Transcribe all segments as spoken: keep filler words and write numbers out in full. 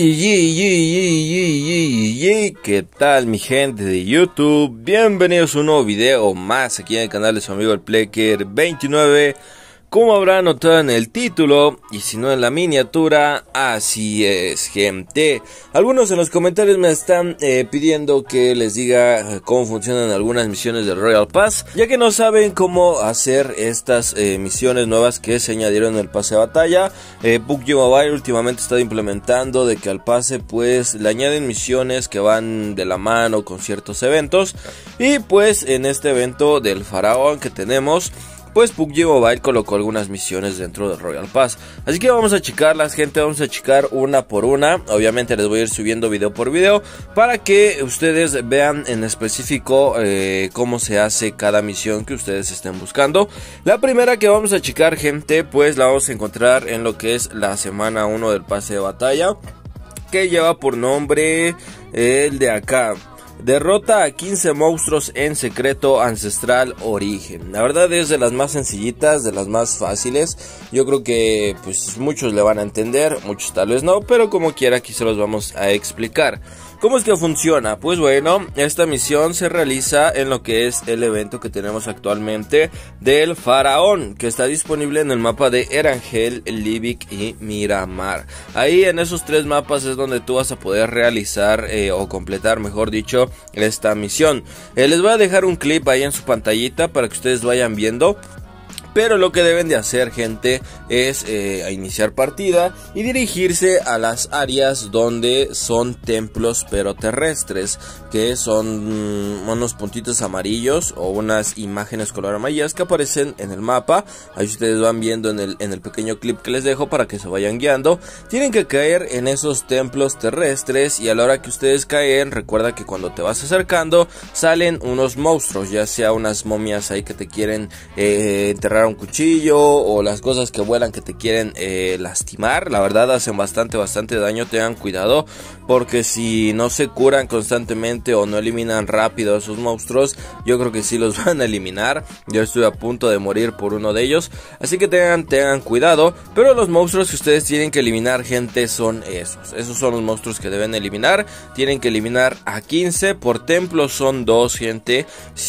Yee, yee, yee, yee, yee, yee, yee. ¿Qué tal mi gente de YouTube? Bienvenidos a un nuevo video más aquí en el canal de su amigo el Plecker veintinueve. Como habrán notado en el título, y si no en la miniatura, así es, gente. Algunos en los comentarios me están eh, pidiendo que les diga cómo funcionan algunas misiones del Royal Pass, ya que no saben cómo hacer estas eh, misiones nuevas que se añadieron en el pase de batalla. eh, P U B G Mobile últimamente está implementando de que al pase pues le añaden misiones que van de la mano con ciertos eventos. Y pues en este evento del faraón que tenemos, pues P U B G Mobile colocó algunas misiones dentro del Royal Pass. Así que vamos a checarlas, gente, vamos a checar una por una. Obviamente les voy a ir subiendo video por video para que ustedes vean en específico eh, cómo se hace cada misión que ustedes estén buscando. La primera que vamos a checar, gente, pues la vamos a encontrar en lo que es la semana uno del pase de batalla, que lleva por nombre eh, el de acá: derrota a quince monstruos en secreto ancestral origen. La verdad es de las más sencillitas, de las más fáciles. Yo creo que pues muchos le van a entender, muchos tal vez no, pero como quiera aquí se los vamos a explicar. ¿Cómo es que funciona? Pues bueno, esta misión se realiza en lo que es el evento que tenemos actualmente del faraón, que está disponible en el mapa de Erangel, Livic y Miramar. Ahí en esos tres mapas es donde tú vas a poder realizar eh, o completar, mejor dicho, esta misión. eh, Les voy a dejar un clip ahí en su pantallita para que ustedes vayan viendo. Pero lo que deben de hacer, gente, es eh, a iniciar partida y dirigirse a las áreas donde son templos pero terrestres, que son mm, unos puntitos amarillos o unas imágenes color amarillas que aparecen en el mapa. Ahí ustedes van viendo en el, en el pequeño clip que les dejo para que se vayan guiando. Tienen que caer en esos templos terrestres y a la hora que ustedes caen, recuerda que cuando te vas acercando salen unos monstruos, ya sea unas momias ahí que te quieren eh, enterrar un cuchillo, o las cosas que vuelan que te quieren eh, lastimar. La verdad hacen bastante bastante daño, tengan cuidado, porque si no se curan constantemente o no eliminan rápido a esos monstruos, yo creo que sí los van a eliminar. Yo estoy a punto de morir por uno de ellos, así que tengan, tengan cuidado. Pero los monstruos que ustedes tienen que eliminar, gente, son esos. Esos son los monstruos que deben eliminar. Tienen que eliminar a quince, por templo son dos, gente.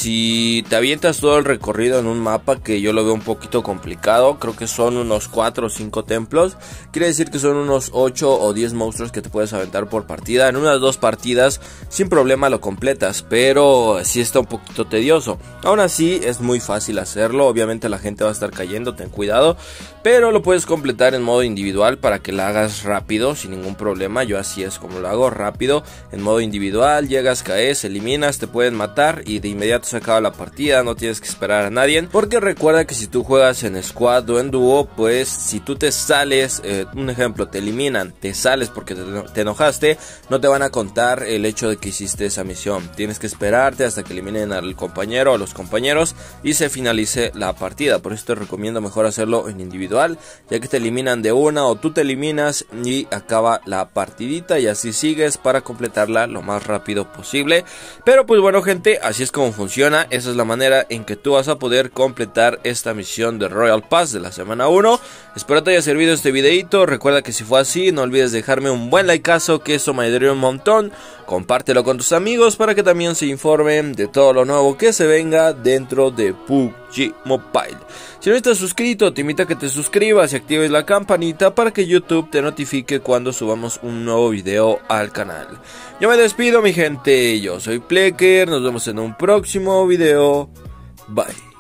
Si te avientas todo el recorrido en un mapa, que yo lo veo un poquito complicado, creo que son unos cuatro o cinco templos, quiere decir que son unos ocho o diez monstruos que te puedes aventar por partida. En unas dos partidas sin problema lo completas, pero sí está un poquito tedioso. Aún así es muy fácil hacerlo. Obviamente la gente va a estar cayendo, ten cuidado, pero lo puedes completar en modo individual para que la hagas rápido sin ningún problema. Yo así es como lo hago, rápido, en modo individual. Llegas, caes, eliminas, te pueden matar y de inmediato se acaba la partida. No tienes que esperar a nadie, porque recuerda que si tú juegas en squad o en dúo, pues si tú te sales, eh, un ejemplo, te eliminan, te sales porque te, te enojaste, no te van a contar el hecho de que hiciste esa misión. Tienes que esperarte hasta que eliminen al compañero o a los compañeros y se finalice la partida. Por eso te recomiendo mejor hacerlo en individual, ya que te eliminan de una o tú te eliminas y acaba la partidita, y así sigues para completarla lo más rápido posible. Pero pues bueno, gente, así es como funciona. Esa es la manera en que tú vas a poder completar esta misión de Royal Pass de la semana uno. Espero te haya servido este videito. Recuerda que si fue así, no olvides dejarme un buen likeazo, que eso me ayudaría un montón. Compártelo con tus amigos para que también se informen de todo lo nuevo que se venga dentro de P U B G Mobile. Si no estás suscrito, te invito a que te suscribas y actives la campanita para que YouTube te notifique cuando subamos un nuevo video al canal. Yo me despido, mi gente. Yo soy Plecker. Nos vemos en un próximo video. Bye.